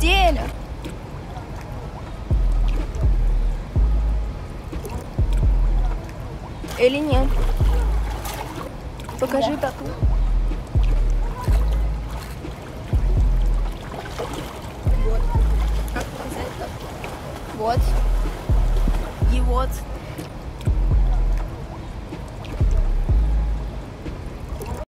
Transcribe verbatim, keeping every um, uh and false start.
Деля! Или нет? Покажи Да. тату. Вот. Как показать тату? Вот. И вот.